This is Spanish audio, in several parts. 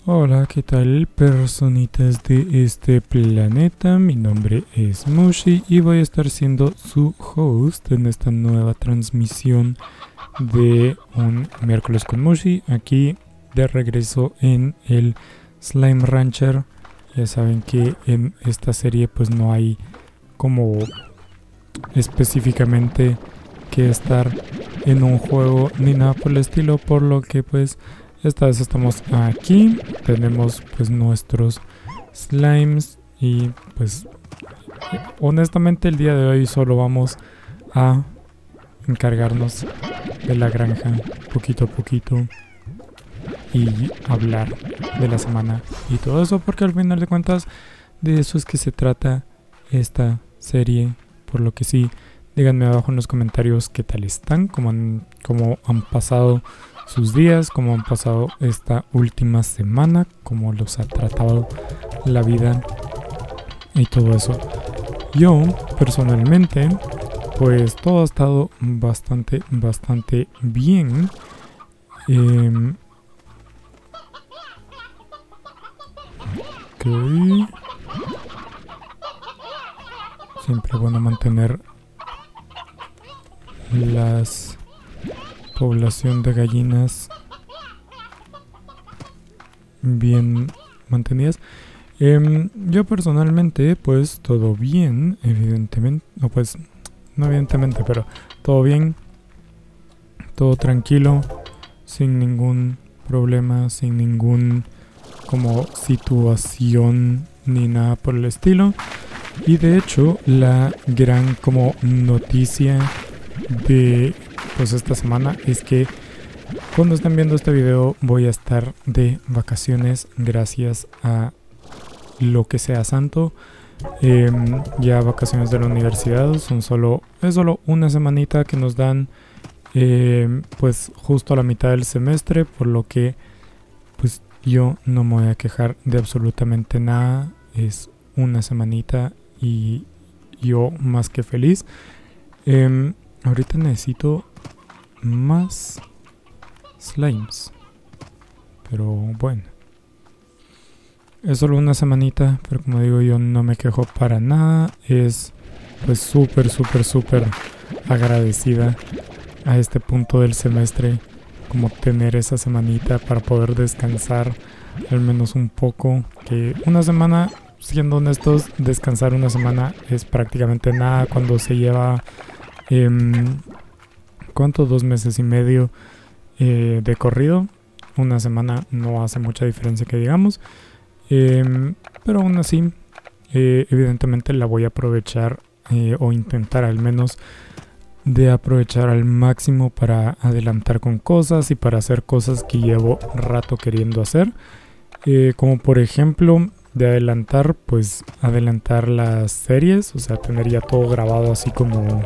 Hola, ¿qué tal, personitas de este planeta? Mi nombre es Mushi y voy a estar siendo su host en esta nueva transmisión de un miércoles con Mushi, aquí de regreso en el Slime Rancher. Ya saben que en esta serie pues no hay como específicamente que estar en un juego ni nada por el estilo, por lo que pues esta vez estamos aquí, tenemos pues nuestros slimes y pues honestamente el día de hoy solo vamos a encargarnos de la granja poquito a poquito y hablar de la semana y todo eso, porque al final de cuentas de eso es que se trata esta serie. Por lo que sí, díganme abajo en los comentarios qué tal están, cómo han pasado sus días, cómo han pasado esta última semana, cómo los ha tratado la vida y todo eso. Yo, personalmente, pues todo ha estado bastante bien. Ok. Siempre bueno mantener las población de gallinas bien mantenidas. Yo personalmente pues todo bien, evidentemente, no pues no evidentemente, pero todo bien, todo tranquilo, sin ningún problema, sin ningún como situación ni nada por el estilo. Y de hecho la gran como noticia de pues esta semana es que cuando estén viendo este video voy a estar de vacaciones gracias a lo que sea santo. Ya vacaciones de la universidad es solo una semanita que nos dan, pues justo a la mitad del semestre, por lo que pues yo no me voy a quejar de absolutamente nada. Es una semanita y yo más que feliz. Ahorita necesito más slimes, pero bueno, es solo una semanita, pero como digo, yo no me quejo para nada. Es pues súper agradecida a este punto del semestre como tener esa semanita para poder descansar al menos un poco, que una semana, siendo honestos, descansar una semana es prácticamente nada cuando se lleva ¿cuánto? 2 meses y medio de corrido. Una semana no hace mucha diferencia que digamos, pero aún así evidentemente la voy a aprovechar, o intentar al menos de aprovechar al máximo para adelantar con cosas y para hacer cosas que llevo rato queriendo hacer, como por ejemplo de adelantar, pues adelantar las series, o sea, tener ya todo grabado así como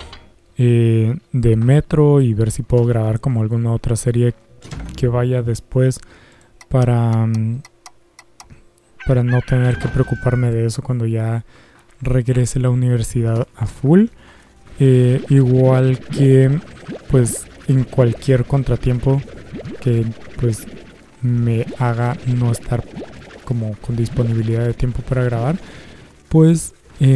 de Metro, y ver si puedo grabar como alguna otra serie que vaya después para no tener que preocuparme de eso cuando ya regrese a la universidad a full. Igual que pues en cualquier contratiempo que pues me haga no estar como con disponibilidad de tiempo para grabar, pues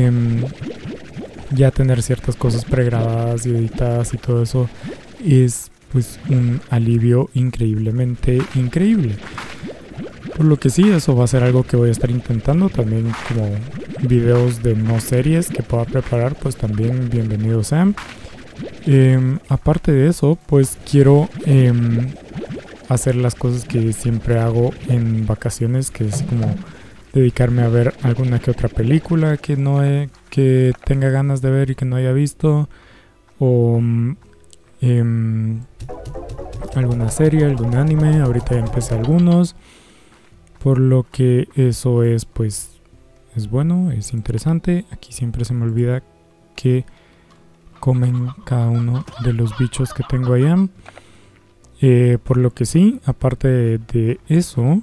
ya tener ciertas cosas pregrabadas y editadas y todo eso es pues un alivio increíblemente increíble. Por lo que sí, eso va a ser algo que voy a estar intentando. También como videos de no series que pueda preparar, pues también bienvenidos sean. Aparte de eso, pues quiero hacer las cosas que siempre hago en vacaciones, que es como dedicarme a ver alguna que otra película que tenga ganas de ver y que no haya visto, o alguna serie, algún anime. Ahorita ya empecé algunos, por lo que eso es pues es bueno, es interesante. Aquí siempre se me olvida que comen cada uno de los bichos que tengo allá. Por lo que sí, aparte de eso,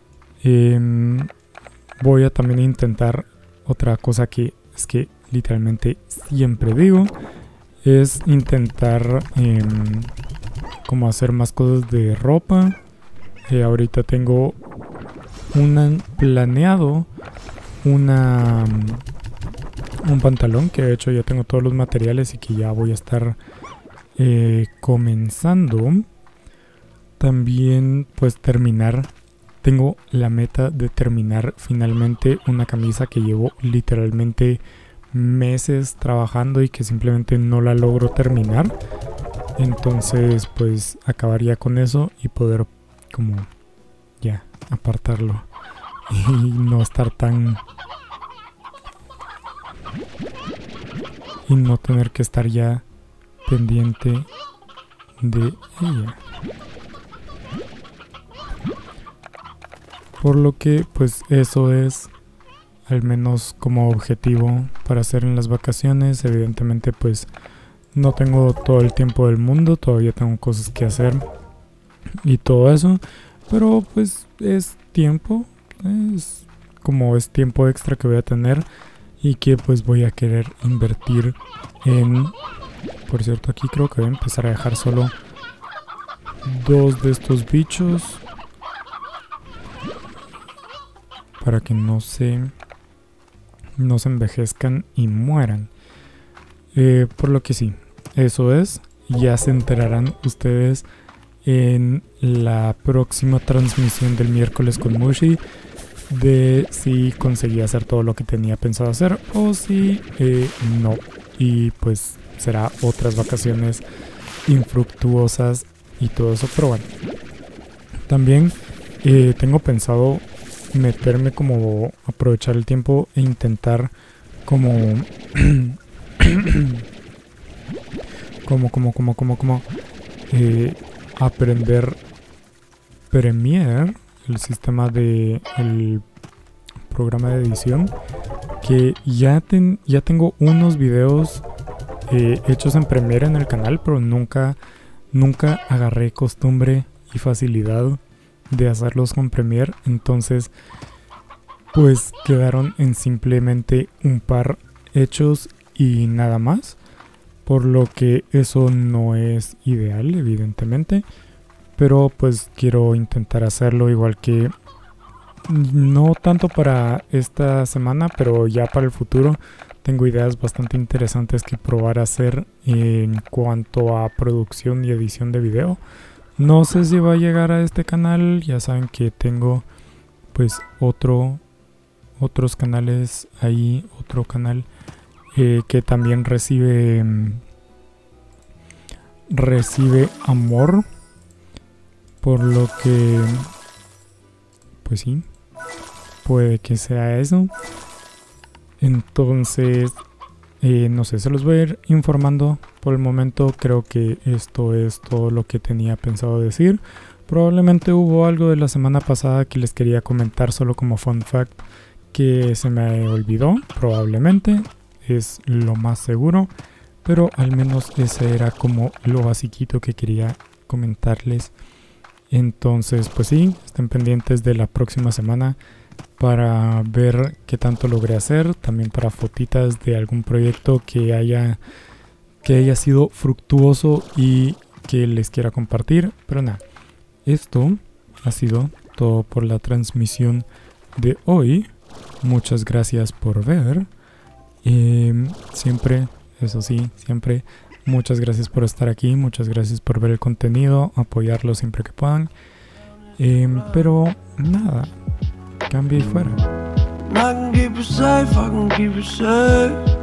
voy a también intentar otra cosa que es que literalmente siempre digo, es intentar como hacer más cosas de ropa. Ahorita tengo planeado un pantalón, que de hecho ya tengo todos los materiales y que ya voy a estar comenzando. También pues tengo la meta de terminar finalmente una camisa que llevo literalmente meses trabajando y que simplemente no la logro terminar. Entonces pues acabaría con eso y poder como ya apartarlo y no estar y no tener que estar ya pendiente de ella. Por lo que pues eso es al menos como objetivo para hacer en las vacaciones. Evidentemente pues no tengo todo el tiempo del mundo, todavía tengo cosas que hacer y todo eso, pero pues es tiempo, es tiempo extra que voy a tener y que pues voy a querer invertir en... Por cierto, aquí creo que voy a empezar a dejar solo 2 de estos bichos para que no se envejezcan y mueran. Por lo que sí, eso es. Ya se enterarán ustedes en la próxima transmisión del miércoles con Mushi de si conseguí hacer todo lo que tenía pensado hacer o si no. Y pues será otras vacaciones infructuosas y todo eso. Pero bueno, también tengo pensado meterme como aprovechar el tiempo e intentar como aprender Premiere, el sistema de el programa de edición, que ya tengo unos videos hechos en Premiere en el canal, pero nunca agarré costumbre y facilidad de hacerlos con Premiere. Entonces pues quedaron en simplemente un par hechos y nada más, por lo que eso no es ideal evidentemente, pero pues quiero intentar hacerlo, igual que no tanto para esta semana, pero ya para el futuro tengo ideas bastante interesantes que probar a hacer en cuanto a producción y edición de video. No sé si va a llegar a este canal, ya saben que tengo pues otros canales ahí, otro canal que también recibe amor, por lo que pues sí, puede que sea eso. Entonces no sé, se los voy a ir informando. Por el momento creo que esto es todo lo que tenía pensado decir. Probablemente hubo algo de la semana pasada que les quería comentar solo como fun fact que se me olvidó, probablemente, es lo más seguro, pero al menos ese era como lo basiquito que quería comentarles. Entonces pues sí, estén pendientes de la próxima semana para ver qué tanto logré hacer, también para fotitas de algún proyecto que haya sido fructuoso y que les quiera compartir. Pero nada, esto ha sido todo por la transmisión de hoy. Muchas gracias por ver. Siempre, eso sí, siempre muchas gracias por estar aquí, muchas gracias por ver el contenido, apoyarlo siempre que puedan. Pero nada, cambia y fuera. I can keep it safe, I can keep it safe.